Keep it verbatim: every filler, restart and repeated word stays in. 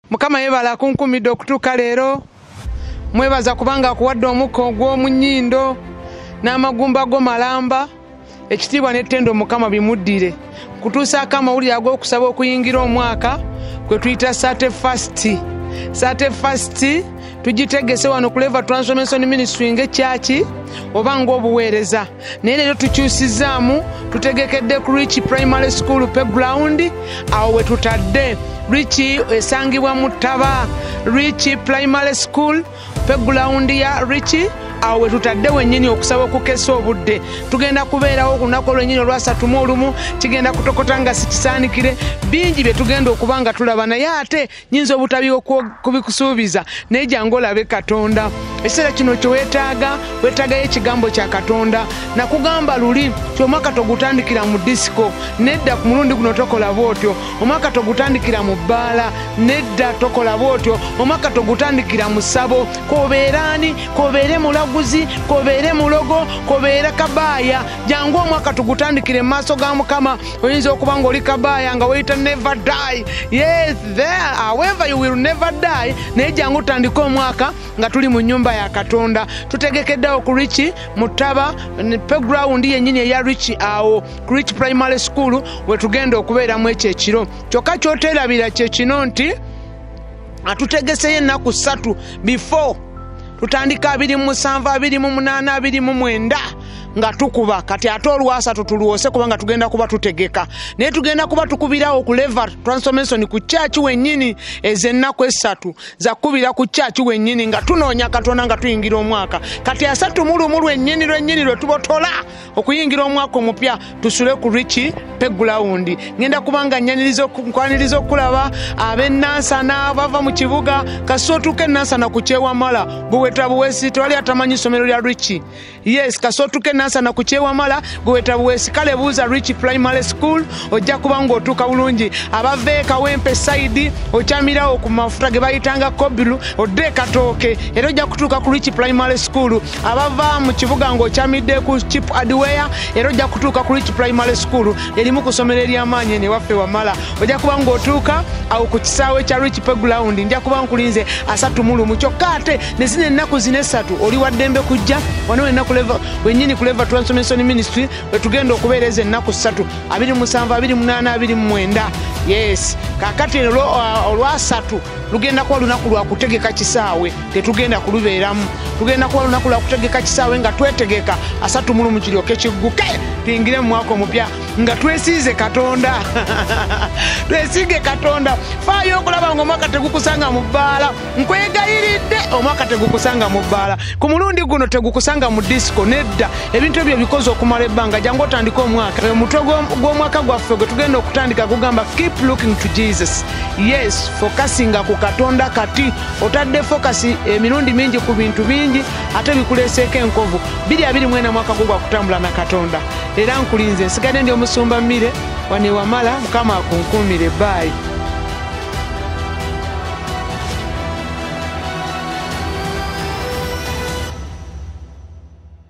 Mukama yebala kunkumidde okutuuka leero. Mwebaza kubanga akuwadde omukka ogw'omunnyindo n'amagumba go malamba. Ekitiibwa n'ettendo Mukama bimuddire. Kutuusaako amawulire ag'okusaba okuyingira omwaka kwe tuyita Sate Fast. Sate Fast tugitegese wano ku Level Transformation Ministry ng'ekyaki oba ng'obuweereza. Naye leero tukyusizaamu tutegekedde ku Richie Primary School Playground awo we tutadde. Richie esangibwa mu Ttaba. Richie Primary School Playground ya Richie awo we tutadde wennyini okusaba okukesa obudde. Tugenda kubeerawo ku lunaku olwennyini olwasatu mu olumu, kigenda kutokota nga sikisaanikire. Bingi bye tugenda okuba nga tulaba, naye ate nyinza obutabi kubikusuubiza naye jangu olabe Katonda. Ekiseera kino kye weetaaga, weetaagayo ekigambo kya Katonda. Nakugamba luli ti omwaka togutandikira mu disiko, nedda ku mulundi guno tokola bw'otyo. Omwaka togutandikira mu bbaala, nedda tokola bw'otyo. Omwaka togutandikira mu ssabo, k'obeeraani, k'obeere mulaguzi, k'obeere mulogo, k'obeere kabaaya. Jangu omwaka tugutandikire mu maaso ga Mukama. Oyinza okuba ng'oli kabaaya nga weyita never die. Yes, there, however you will never die. Naye jangu tandika omwaka nga tuli mu nnyumba ya Katonda. Tutegekeddewo ku Richie mu Ttaba, playground yennyini eya Richie awo ku Richie Primary School we tugenda okubeeramu ekyo ekiro. Kyokka ky'oteerabira kye kino nti atutegeseyo ennaku ssatu before tutandika abiri mu musanvu, abiri mu munaana, abiri mu mwenda nga tukuba. Kati ate olwasatu tulwose kubanga tugenda kuba tutegeka. Naye tugenda kuba tukubirawo ku Level Transformation ku church wennyini ez'ennaku essatu za kubira ku church wennyini nga tunoonya Katonda nga tuyingira omwaka. Kati asatu mu lumu lwennyini lwennyini lwe tubotola okuyingira omwaka omupya tusule ku Richie Playground. Ngenda kubanga nnyaniriza nkwaniriza okulaba ab'ennansana bava mu kibuga kasootuka ennansana ku Kyewamala buweta buwesi tewali atamanyi ssomero lya Richie. Yes, kasootuka ennansana ku Kyewamala buweta buwesi kale buuza Richie Primary School ojja kuba ng'otuuka bulungi. Abava e Kawempe side okyamirawo ku mafuta ge bayitanga Kobiru odde Katooke era ojja kutuuka ku Richie Primary School. Abava mu kibuga ng'okyamidde ku Chip Adware era ojja kutuuka ku Richie Primary School erimu ku ssomero ery'amaanyi eno ewaffe Wamala. Ojja kuba ng'otuuka awo ku kisaawe kya Richie Playground. Nja kuba nkulinze asatu mu lumu kyokka ate ne zino ennaku zino essatu oli wa ddembe kujja wano ennaku wennyini ku Level Transformation Ministry we tugenda okubeereza ennaku ssatu, abiri mu musanvu, abiri mu munaana, abiri mu mwenda. Yes, kaakati olwasatu lugenda kuba lunaku lwa kutegeka kisaawe, tetugenda kulubeeramu. Tugenda kuba lunaku lwa kutegeka kisaawe nga twetegeka asatu mu lumu kiryoke kigguke tuyingire mu mwaka omupya nga twesiize Katonda. Twesiige Katonda. Faayo okulaba ng'omwaka tegukusanga mu bbaala. Nkwegayiridde omwaka tegukusanga mu bbaala. Ku mulundi guno tegukusanga mu disco, nedda. Ebintu ebyo bikoze okumala ebbanga jangu otandika omwaka. Omutwe gw'omwaka gwaffe gwe tugenda okutandika gugamba keep looking to Jesus. Yes, focusinga ku Katonda kati. Otadde focus emirundi mingi ku bintu bingi ate bikuleeseeko enkovu. Biri abiri mwena mwaka gwo gwa kutambula na Katonda. Era nkulinze nsigadde ndi omusumba Mmire wane Wamala, Mukama akunkuumire. Bye.